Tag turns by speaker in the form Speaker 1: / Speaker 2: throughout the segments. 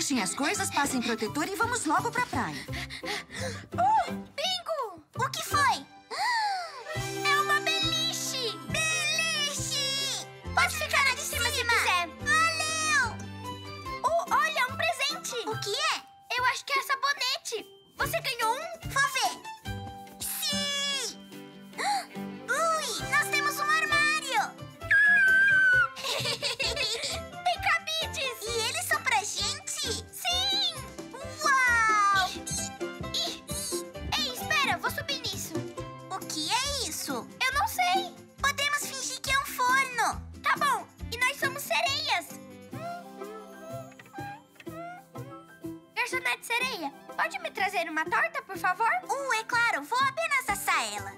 Speaker 1: Deixem as coisas, passem protetor e vamos logo pra praia.
Speaker 2: Bingo! O que foi? É uma beliche! Beliche! Pode ficar na de cima se quiser. Valeu! Olha, um presente! O que é? Eu acho que é sabonete. Você ganhou um? Vou ver. Sim! Ui, nós temos um armário! Tem cabides! E eles são pra gente? Sim! Uau! Ei, espera, vou subir nisso. O que é isso? Eu não sei. Podemos fingir que é um forno. Tá bom, e nós somos sereias. Garçonete sereia, pode me trazer uma torta, por favor? É claro, vou apenas assar ela.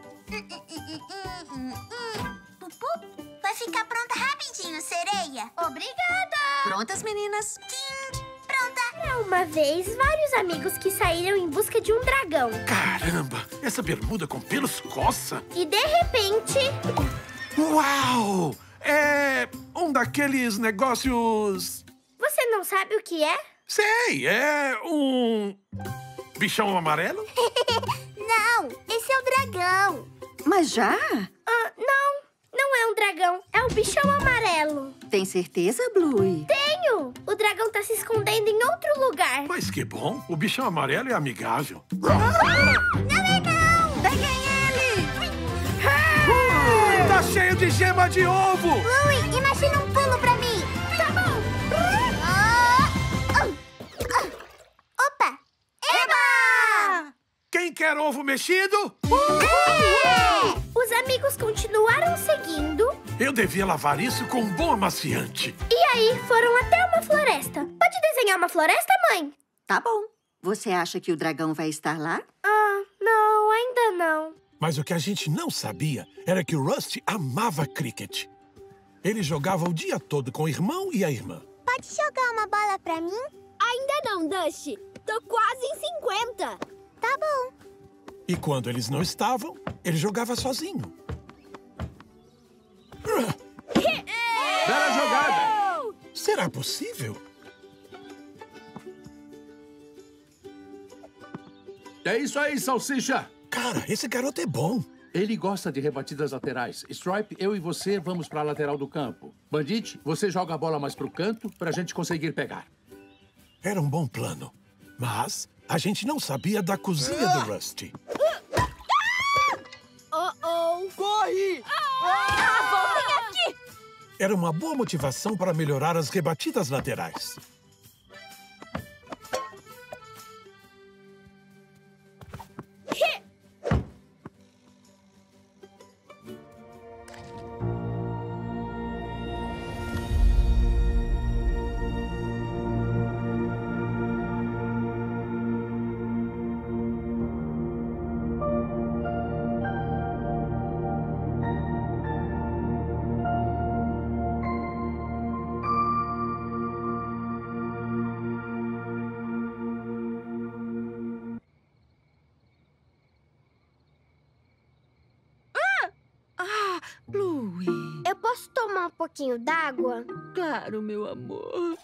Speaker 2: Pupu, vai ficar pronta rapidinho, sereia. Obrigada!
Speaker 1: Prontas, meninas?
Speaker 2: Tim, pronta.
Speaker 3: Era uma vez vários amigos que saíram em busca de um dragão.
Speaker 4: Caramba, essa bermuda com pelos coça.
Speaker 3: E de repente...
Speaker 4: Uau! É um daqueles negócios...
Speaker 3: Você não sabe o que é?
Speaker 4: Sei, é um... bichão amarelo?
Speaker 2: Não, esse é o dragão.
Speaker 1: Mas já?
Speaker 3: Não é um dragão, é o bichão amarelo.
Speaker 1: Tem certeza, Bluey?
Speaker 3: Tenho! O dragão tá se escondendo em outro lugar.
Speaker 4: Mas que bom, o bichão amarelo é amigável.
Speaker 2: Não é não!
Speaker 1: Peguem ele!
Speaker 4: Tá cheio de gema de ovo!
Speaker 2: Ui, imagina um pulo pra mim. Tá bom. Opa! Eba!
Speaker 4: Quem quer ovo mexido?
Speaker 3: Os amigos continuaram seguindo
Speaker 4: Eu devia lavar isso com um bom amaciante.
Speaker 3: e aí foram até uma floresta. Pode desenhar uma floresta, mãe?
Speaker 1: Tá bom. Você acha que o dragão vai estar lá?
Speaker 3: Não, ainda não.
Speaker 4: Mas o que a gente não sabia era que o Rusty amava cricket. Ele jogava o dia todo com o irmão e a irmã.
Speaker 2: Pode jogar uma bola pra mim?
Speaker 3: Ainda não, Dusty. Tô quase em 50.
Speaker 2: Tá bom.
Speaker 4: E quando eles não estavam, ele jogava sozinho.
Speaker 5: Bela jogada!
Speaker 4: Será possível?
Speaker 5: É isso aí, salsicha!
Speaker 4: Cara, esse garoto é bom.
Speaker 5: Ele gosta de rebatidas laterais. Stripe, eu e você vamos para a lateral do campo. Bandit, você joga a bola mais pro canto pra gente conseguir pegar.
Speaker 4: Era um bom plano. Mas a gente não sabia da cozinha do Rusty.
Speaker 5: Corre!
Speaker 3: Voltem aqui!
Speaker 4: Era uma boa motivação para melhorar as rebatidas laterais.
Speaker 1: Bluey.
Speaker 3: Eu posso tomar um pouquinho d'água?
Speaker 1: Claro, meu amor.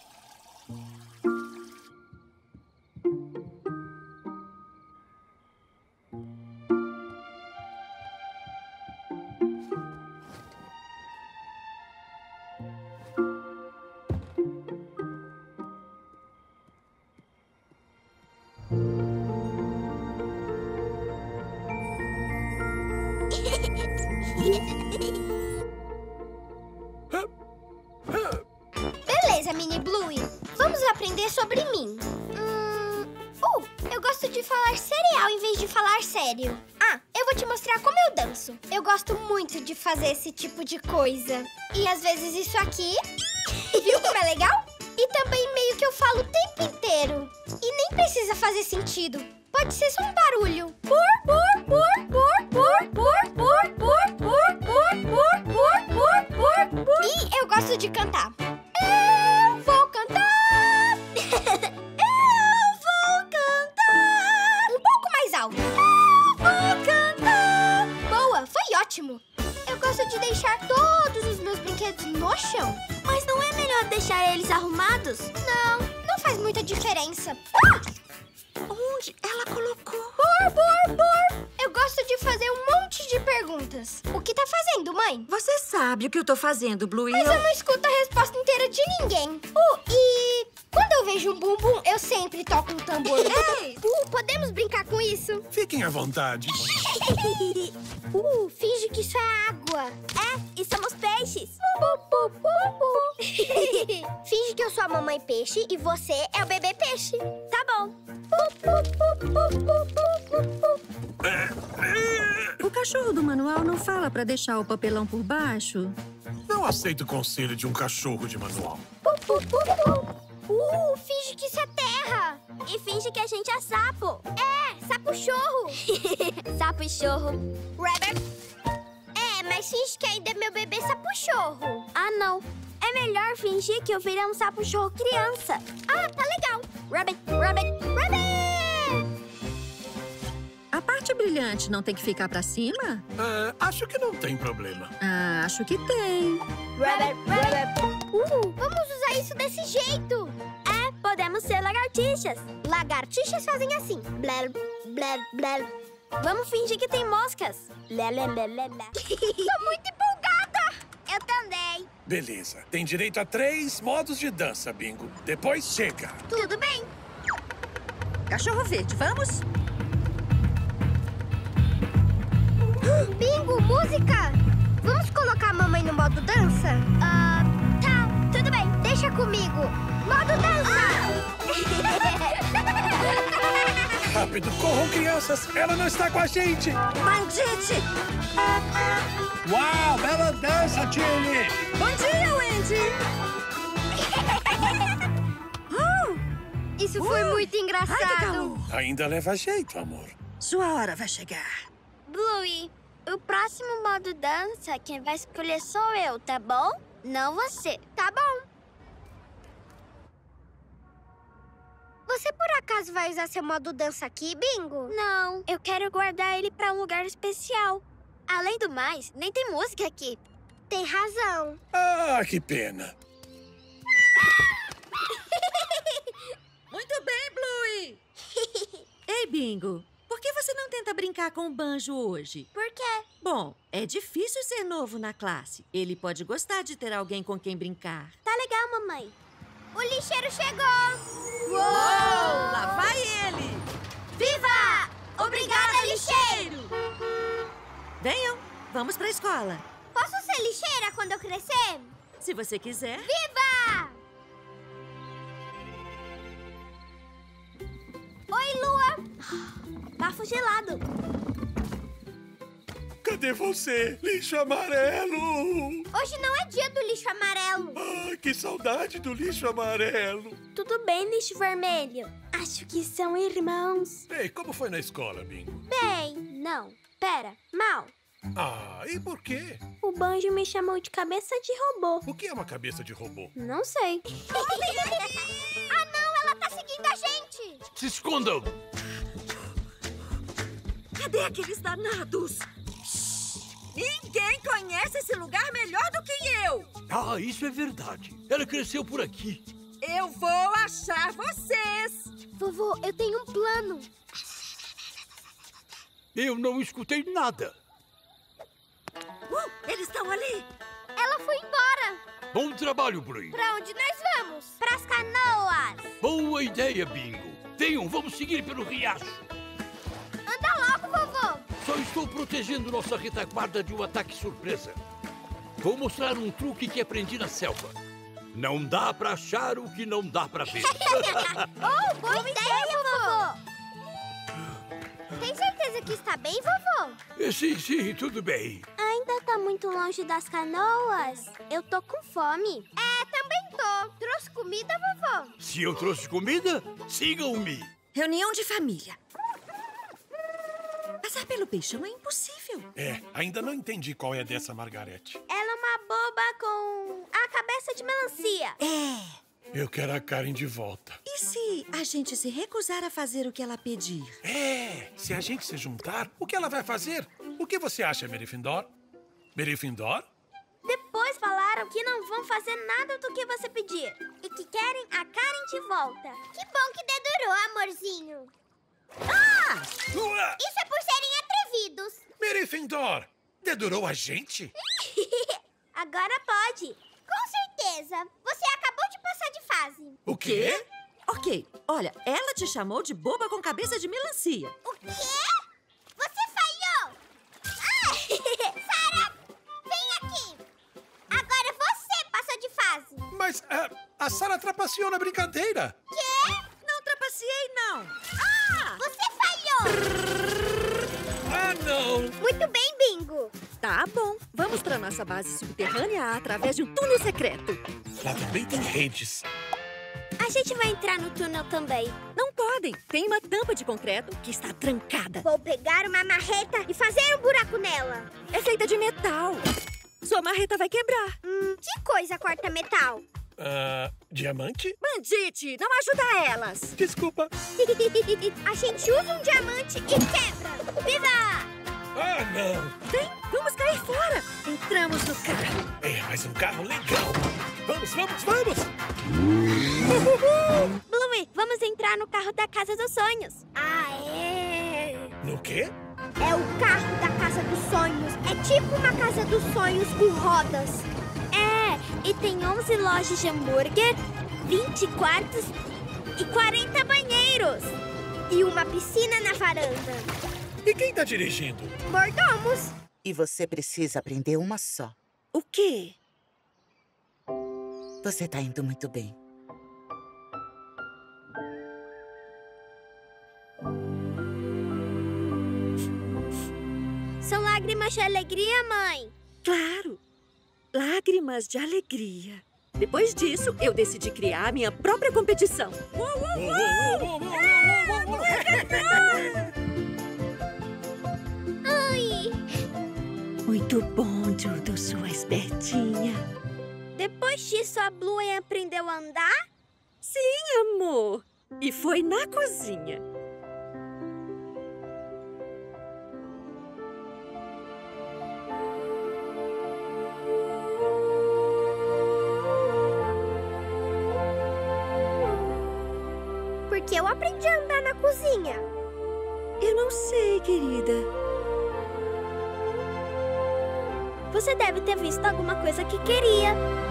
Speaker 3: Beleza, Mini Bluey. Vamos aprender sobre mim. Eu gosto de falar cereal em vez de falar sério. Eu vou te mostrar como eu danço. Eu gosto muito de fazer esse tipo de coisa. E às vezes isso aqui. Viu como é legal? E também meio que eu falo o tempo inteiro. E nem precisa fazer sentido. Pode ser só um barulho. E eu gosto de cantar. Eu vou cantar. Eu vou cantar. Um pouco mais alto. Eu vou cantar. Boa, foi ótimo. Eu gosto de deixar todos os meus brinquedos no chão.
Speaker 2: Mas não é melhor deixar eles arrumados?
Speaker 3: Não faz faz muita diferença.
Speaker 1: Onde ela colocou?
Speaker 3: Bor. Eu gosto de fazer um monte de perguntas. O que tá fazendo, mãe?
Speaker 1: Você sabe o que eu tô fazendo, Blue.
Speaker 3: Mas eu não escuto a resposta inteira de ninguém. E quando eu vejo um bumbum, eu sempre toco um tambor. Ei! Podemos brincar com isso?
Speaker 4: Fiquem à vontade.
Speaker 3: Finge que isso é água.
Speaker 2: E somos peixes.
Speaker 3: Finge que eu sou a mamãe peixe e você é o bebê peixe.
Speaker 2: Tá bom.
Speaker 1: O cachorro do manual não fala pra deixar o papelão por baixo?
Speaker 4: Não aceito o conselho de um cachorro de manual.
Speaker 3: Finge que isso é terra.
Speaker 2: E finge que a gente é sapo.
Speaker 3: Sapo-chorro.
Speaker 2: Sapo-chorro.
Speaker 3: Rabbit. Mas finge que ainda é meu bebê sapo-chorro.
Speaker 2: Ah, não. É melhor fingir que eu virei um sapo-chorro criança.
Speaker 3: Tá legal.
Speaker 2: Rabbit.
Speaker 1: A parte brilhante não tem que ficar pra cima?
Speaker 4: Acho que não tem problema.
Speaker 1: Acho que tem.
Speaker 2: Rabbit.
Speaker 3: Vamos usar isso desse jeito.
Speaker 2: Podemos ser lagartixas.
Speaker 3: Lagartixas fazem assim.
Speaker 2: Blé, blé, blé. Vamos fingir que tem moscas. Blé, blé, blé, blé, blé.
Speaker 3: Tô muito empolgada.
Speaker 2: Eu também.
Speaker 4: Beleza. Tem direito a 3 modos de dança, Bingo. Depois chega.
Speaker 3: Tudo bem.
Speaker 1: Cachorro verde, vamos?
Speaker 3: Bingo, música. Vamos colocar a mamãe no modo dança?
Speaker 2: Tá, tudo bem.
Speaker 3: Deixa comigo. Modo dança.
Speaker 4: Rápido, corram, crianças. Ela não está com a gente.
Speaker 1: Bandite!
Speaker 5: Uau, bela dança, Tilly!
Speaker 1: Bom dia, Wendy!
Speaker 3: Isso foi muito
Speaker 1: Ai, que
Speaker 3: engraçado.
Speaker 1: calor!
Speaker 4: Ainda leva jeito, amor.
Speaker 1: Sua hora vai chegar.
Speaker 2: Bluey, o próximo modo dança, quem vai escolher sou eu, tá bom? Não você.
Speaker 3: Tá bom. Você por acaso vai usar seu modo dança aqui, Bingo?
Speaker 2: Não, eu quero guardar ele pra um lugar especial. Além do mais, nem tem música aqui.
Speaker 3: Tem razão.
Speaker 4: Que pena.
Speaker 1: Muito bem, Bluey! Ei, Bingo, por que você não tenta brincar com o Banjo hoje?
Speaker 2: Por quê?
Speaker 1: Bom, é difícil ser novo na classe. Ele pode gostar de ter alguém com quem brincar.
Speaker 2: Tá legal, mamãe.
Speaker 3: O lixeiro chegou.
Speaker 1: Uou! Lá vai ele!
Speaker 3: Viva! Obrigada, lixeiro!
Speaker 1: Venham, vamos pra escola.
Speaker 3: Posso ser lixeira quando eu crescer?
Speaker 1: Se você quiser.
Speaker 3: Viva! Oi, Lua.
Speaker 2: Bafo gelado.
Speaker 4: Cadê você, lixo amarelo?
Speaker 3: Hoje não é dia do lixo amarelo.
Speaker 4: Que saudade do lixo amarelo.
Speaker 2: Tudo bem, lixo vermelho. Acho que são irmãos.
Speaker 4: Ei, como foi na escola, Bingo?
Speaker 2: Bem, não. Pera, mal.
Speaker 4: E por quê?
Speaker 2: O Banjo me chamou de cabeça de robô.
Speaker 4: O que é uma cabeça de robô?
Speaker 2: Não sei.
Speaker 3: Não, ela tá seguindo a gente.
Speaker 5: Se escondam!
Speaker 1: Cadê aqueles danados? Ninguém conhece esse lugar melhor do que eu!
Speaker 5: Isso é verdade. Ela cresceu por aqui.
Speaker 1: Eu vou achar vocês!
Speaker 3: Vovô, eu tenho um plano.
Speaker 5: Eu não escutei nada.
Speaker 1: Eles estão ali!
Speaker 3: Ela foi embora.
Speaker 5: Bom trabalho, Bluey.
Speaker 3: Pra onde nós vamos?
Speaker 2: Pras canoas.
Speaker 5: Boa ideia, Bingo. Venham, vamos seguir pelo riacho.
Speaker 3: Anda logo, vovô.
Speaker 5: Só estou protegendo nossa retaguarda de um ataque surpresa. Vou mostrar um truque que aprendi na selva. Não dá pra achar o que não dá pra ver.
Speaker 3: Boa ideia, vovô. Tem certeza que está bem, vovô?
Speaker 5: Sim, tudo bem.
Speaker 2: Ainda tá muito longe das canoas? Eu tô com fome.
Speaker 3: Também tô. Trouxe comida, vovô?
Speaker 5: Se eu trouxe comida, sigam-me.
Speaker 1: Reunião de família. Passar pelo peixão é impossível.
Speaker 4: Ainda não entendi qual é dessa Margarete.
Speaker 2: Ela é uma boba com a cabeça de melancia.
Speaker 4: Eu quero a Karen de volta.
Speaker 1: E se a gente se recusar a fazer o que ela pedir?
Speaker 4: Se a gente se juntar, o que ela vai fazer? O que você acha, Merifindor? Merifindor?
Speaker 2: Depois falaram que não vão fazer nada do que você pedir. E que querem a Karen de volta. Que bom que dedurou, amorzinho.
Speaker 4: Ué,
Speaker 2: Isso é por serem atrevidos.
Speaker 4: Merifindor, dedurou a gente?
Speaker 2: Agora pode. Com certeza. Você acabou de passar de fase.
Speaker 4: O quê?
Speaker 1: Ok, olha, ela te chamou de boba com cabeça de melancia.
Speaker 2: O quê? Você falhou! Sarah, vem aqui! Agora você passou de fase!
Speaker 4: Mas a Sarah trapaceou na brincadeira.
Speaker 2: Quê?
Speaker 1: Não trapaceei, não.
Speaker 2: Você falhou!
Speaker 4: Ah, não!
Speaker 3: Muito bem, Bingo.
Speaker 1: Tá bom, vamos pra nossa base subterrânea através de um túnel secreto.
Speaker 4: Lá também tem redes.
Speaker 2: A gente vai entrar no túnel também.
Speaker 1: Não podem, tem uma tampa de concreto que está trancada.
Speaker 3: Vou pegar uma marreta e fazer um buraco nela.
Speaker 1: É feita de metal. Sua marreta vai quebrar.
Speaker 3: Que coisa corta metal?
Speaker 4: Diamante?
Speaker 1: Bandite, não ajuda elas.
Speaker 4: Desculpa.
Speaker 3: A gente usa um diamante e quebra. Viva!
Speaker 4: Ah, não!
Speaker 1: Vem, vamos cair fora. Entramos no carro.
Speaker 4: É, mas um carro legal. Vamos, vamos, vamos!
Speaker 2: Bluey, vamos entrar no carro da Casa dos Sonhos.
Speaker 4: No quê?
Speaker 3: É o carro da Casa dos Sonhos. É tipo uma Casa dos Sonhos com rodas.
Speaker 2: E tem 11 lojas de hambúrguer, 20 quartos e 40 banheiros.
Speaker 3: E uma piscina na varanda.
Speaker 4: E quem tá dirigindo?
Speaker 3: Mordomos.
Speaker 6: E você precisa aprender uma só.
Speaker 1: O quê?
Speaker 6: Você tá indo muito bem.
Speaker 2: São lágrimas de alegria, mãe.
Speaker 1: Claro, lágrimas de alegria. Depois disso, eu decidi criar a minha própria competição. Muito bom, Dudu, sua espertinha.
Speaker 2: Depois disso, a Bluey aprendeu a andar?
Speaker 1: Sim, amor. E foi na cozinha.
Speaker 3: Porque eu aprendi a andar na cozinha.
Speaker 1: Eu não sei, querida.
Speaker 2: Você deve ter visto alguma coisa que queria.